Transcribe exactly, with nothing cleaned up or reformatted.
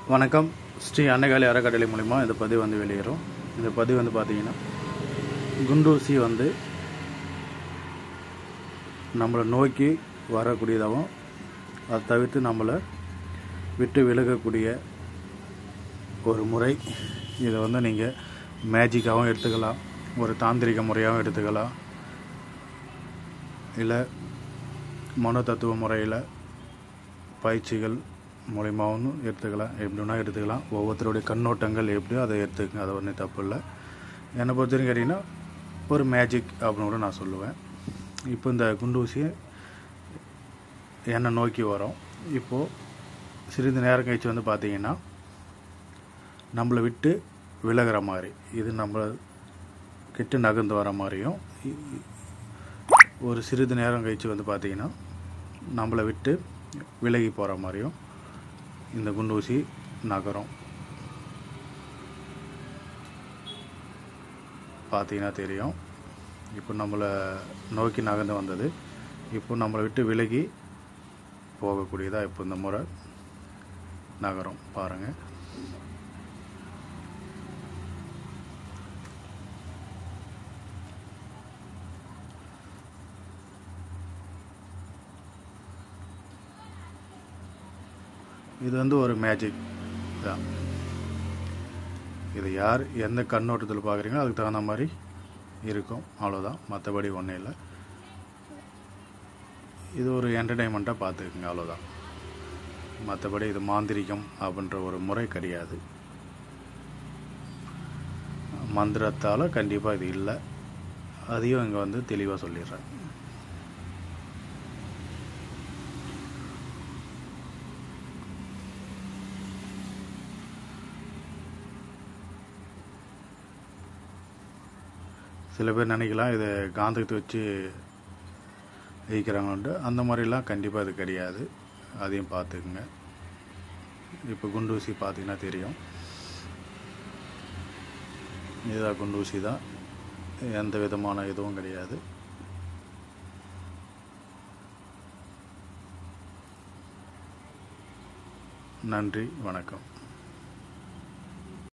வணக்கம். ஸ்ரீ அன்னைகாளி அறக்கட்டளை மூலிமா இந்த பதிவு வந்து வெளியேறும். இந்த பதிவு வந்து பார்த்தீங்கன்னா, குண்டூசி வந்து நம்மளை நோக்கி வரக்கூடியதாகவும் அதை தவிர்த்து நம்மளை விட்டு விலகக்கூடிய ஒரு முறை. இதை வந்து நீங்கள் மேஜிக்காகவும் எடுத்துக்கலாம், ஒரு தாந்திரிக முறையாகவும் எடுத்துக்கலாம், இல்லை மனோ தத்துவ முறையில் பயிற்சிகள் மூலிமாவும் எடுத்துக்கலாம். எப்படின்னா எடுத்துக்கலாம். ஒவ்வொருத்தருடைய கண்ணோட்டங்கள் எப்படியோ அதை எடுத்துக்கங்க, அது ஒன்றும் தப்பு இல்லை. என்னை பொறுத்த வரைக்கும் கேட்டிங்கன்னா ஒரு மேஜிக் அப்படின்னு கூட நான் சொல்லுவேன். இப்போ இந்த குண்டூசியை என்னை நோக்கி வரோம். இப்போது சிறிது நேரம் கழிச்சு வந்து பார்த்திங்கன்னா நம்மளை விட்டு விலகிற மாதிரி, இது நம்மளை கிட்ட நகர்ந்து வர மாதிரியும், ஒரு சிறிது நேரம் கழிச்சு வந்து பார்த்திங்கன்னா நம்மளை விட்டு விலகி போகிற மாதிரியும் இந்த குண்டூசி நகரும். பார்த்தீங்கன்னா தெரியும். இப்போ நம்மளை நோக்கி நகர்ந்து வந்தது, இப்போ நம்மளை விட்டு விலகி போகக்கூடியதாக இப்போ இந்த முறை நகரும். பாருங்கள். இது வந்து ஒரு மேஜிக் தான். இதை யார் எந்த கண்ணோட்டத்தில் பார்க்குறீங்களோ அதுக்கு தகுந்த மாதிரி இருக்கும், அவ்வளோதான். மற்றபடி ஒன்றும் இல்லை. இது ஒரு என்டர்டெயின்மெண்ட்டாக பார்த்துக்குங்க, அவ்வளோதான். மற்றபடி இது மாந்திரிகம் அப்படின்ற ஒரு முறை கிடையாது. மந்திரத்தால் கண்டிப்பாக இது இல்லை. அதையும் இங்கே வந்து தெளிவாக சொல்லிடுறேன். சில பேர் நினைக்கலாம் இது காந்தத்தை வச்சு வைக்கிறாங்கன்ட்டு. அந்த மாதிரிலாம் கண்டிப்பாக இது கிடையாது. அதையும் பார்த்துக்குங்க. இப்போ குண்டூசி பார்த்தீங்கன்னா தெரியும். இதுதான் குண்டூசி தான், எந்த விதமான இதுவும் கிடையாது. நன்றி, வணக்கம்.